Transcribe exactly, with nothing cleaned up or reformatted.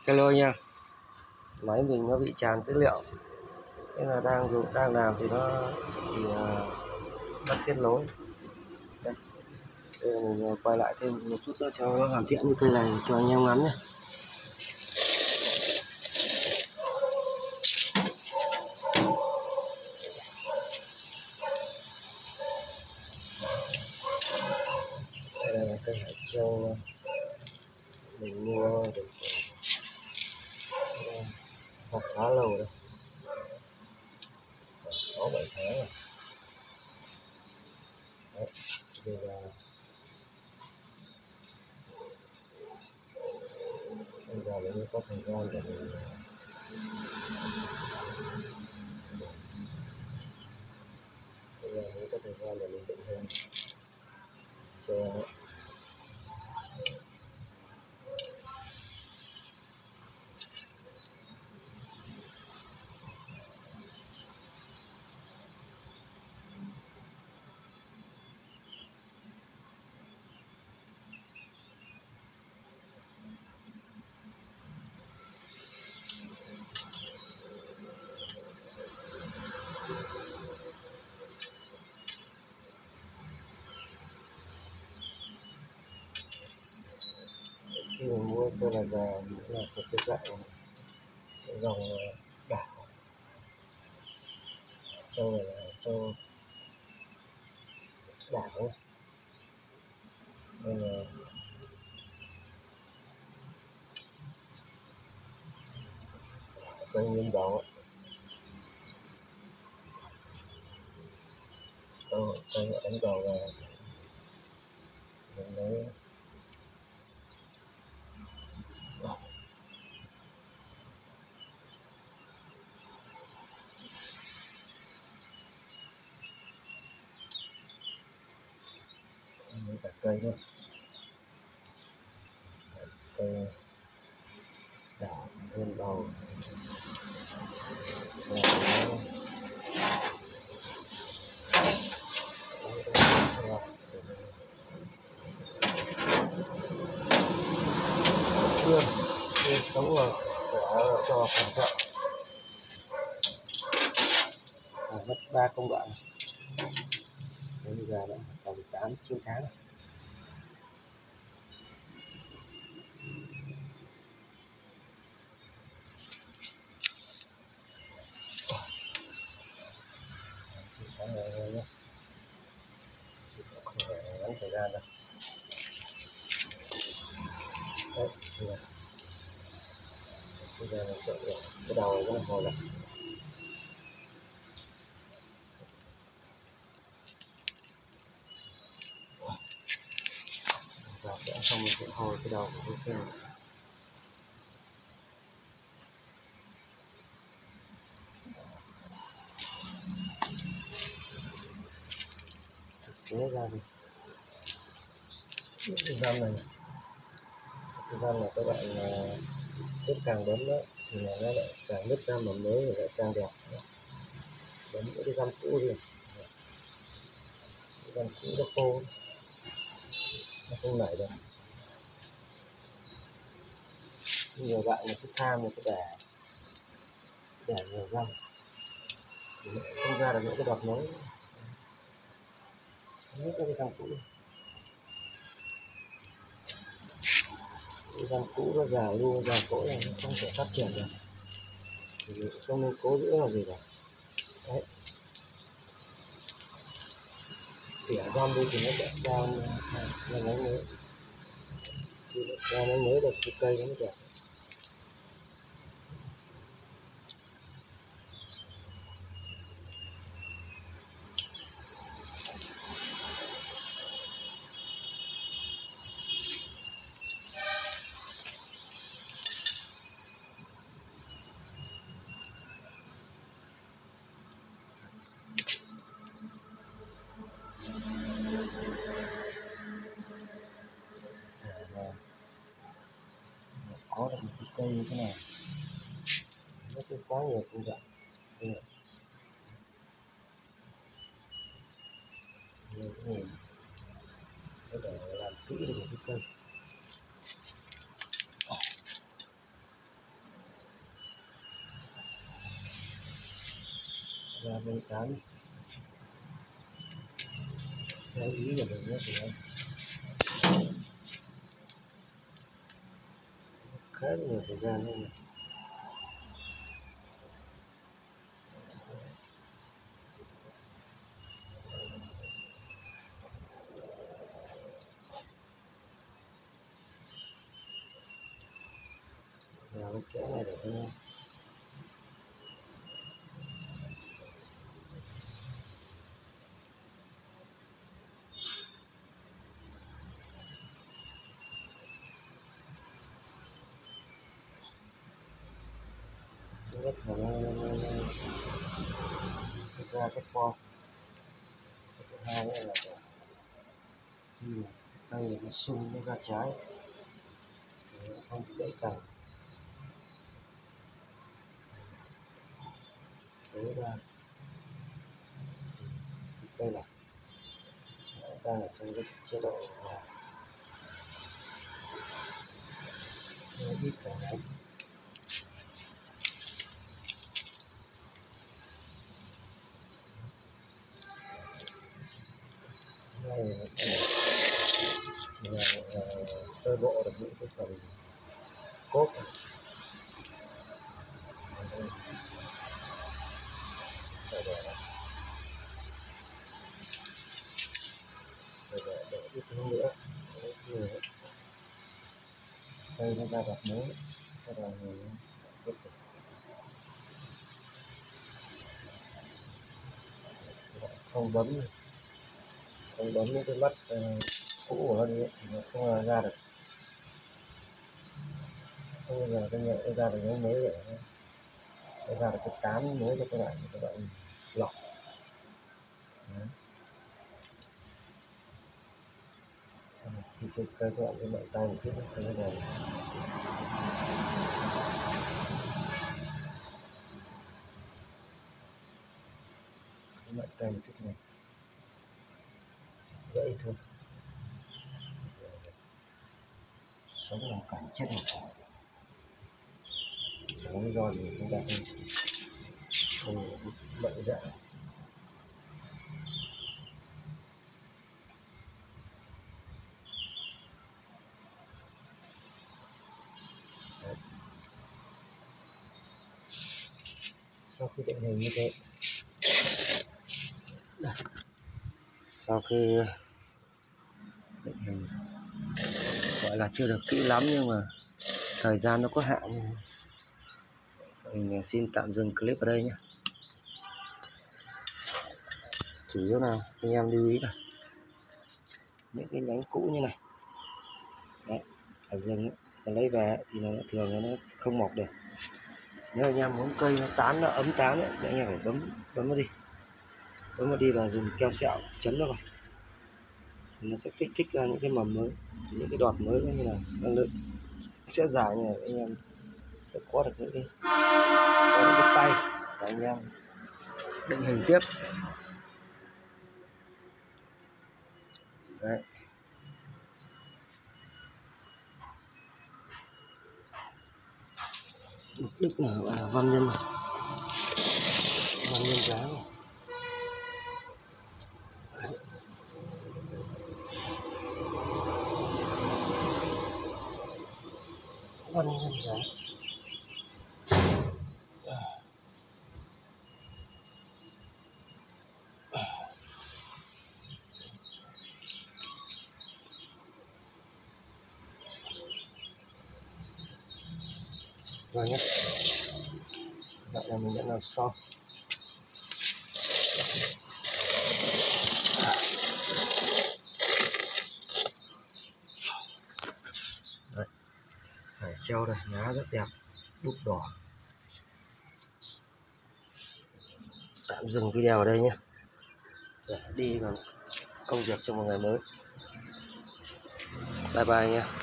Hello nha, máy mình nó bị tràn dữ liệu, thế là đang dùng đang làm thì nó bị uh, mất kết nối. Đây, đây mình quay lại thêm một chút nữa cho nó hoàn thiện như cây này cho anh em ngắm nhé. Đây là cây hải châu mình mua được học khá lâu rồi, sáu bảy tháng rồi. Đấy, bây giờ bây giờ mình có thời gian để mình bây giờ mình có thời gian để mình định hướng cho khi mình mua cây này về mình là một cái dạng dòng đảo châu này là châu đảo, nên là cây nguyên báu, cây cây đánh đầu là mình lấy lấy cả cây nữa, cây đảo nguyên bầu chưa chưa sống rồi để cho phòng chợ à, mất ba công đoạn. Đến bây giờ đã tầm tám chín tháng rồi. chín tháng rồi nhé, không phải ngắn thời gian đâu. Đấy, bây giờ bây giờ mình sẽ cái đầu này nó hồi lại. Và sẽ xong mình sẽ hồi cái đầu của cái này. Thực tế ra đi cái răm này cái răm này các bạn đứt càng đấm đó thì nó lại càng đứt ra mầm mới thì lại càng đẹp. Đấm những cái răm cũ đi, cái răm cũ nó khô nó không nảy được. Nhiều bạn là cứ tham là cứ để để nhiều răm thì không ra được những cái đọt mới, hết các cái răm cũ. Cái răm cũ nó già luôn, già cỗi này nó không thể phát triển được thì không nên cố giữ làm gì cả. Đấy, tỉa răm đi thì nó sẽ ra ra nhánh mới, khi ra nhánh mới được cái cây nó mới đẹp. Có được một cái cây như thế này nó cứ quá nhiều công đoạn nhiều cái nhìn để làm kỹ được một cái cây. Là mình tán theo ý của mình nhé thì nó khá nhiều thời gian đấy nhỉ. Và cái kẽ này để cho thứ nhất là nó, nó, nó, nó ra cái form, cái thứ hai nữa là khi mà cây nó sung nó ra trái thì nó không bị gãy cành. Thế ra thì cái cây này nó đang ở trong cái chế độ là ít cành nhánh. Đây là chỉ là uh, sơ bộ được những cái phần cốt này. Để để để để để ít thứ nữa để đây nó ra đợt mới, cái đầu này tiếp tục không bấm không bấm những cái mắt uh, cũ của nó đi thì nó không ra được, không bao giờ cái nhẹ ra được cái mới để nó ra được cái tán mới cho các bạn các bạn lọc. Đấy. Khi chơi cây các bạn với mạnh tay một chút cái này mạnh tay một chút này gãy thôi, sống làm cảnh chết này chẳng lý do gì chúng ta không không mạnh dạn. Sau khi định hình như thế, sau khi định hình gọi là chưa được kỹ lắm nhưng mà thời gian nó có hạn, mình xin tạm dừng clip ở đây nhé. Chủ yếu là anh em lưu ý là những cái nhánh cũ như này đấy, ở rừng ấy, lấy về thì nó thường nó không mọc được. Nếu anh em muốn cây nó tán nó ấm tán ấy, thì anh em phải bấm bấm nó đi, bấm nó đi và dùng keo sẹo chấn nó vào thì nó sẽ kích thích ra những cái mầm mới, những cái đọt mới như là năng lượng sẽ dài như này, anh em sẽ có được những cái, có những cái tay để anh em định hình tiếp. Đấy. Mục đích là à, văn nhân này. Văn nhân giá này. Đấy. Văn nhân giá. Rồi nhé, vậy là mình đã làm xong. Đấy. Hải trâu này, lá rất đẹp, đúc đỏ. Tạm dừng video ở đây nhé, để đi còn công việc trong một ngày mới. Bye bye nha.